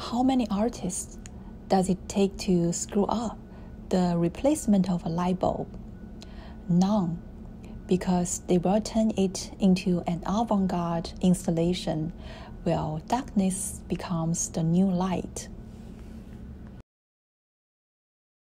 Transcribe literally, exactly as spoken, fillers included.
How many artists does it take to screw up the replacement of a light bulb? None, because they will turn it into an avant-garde installation where darkness becomes the new light.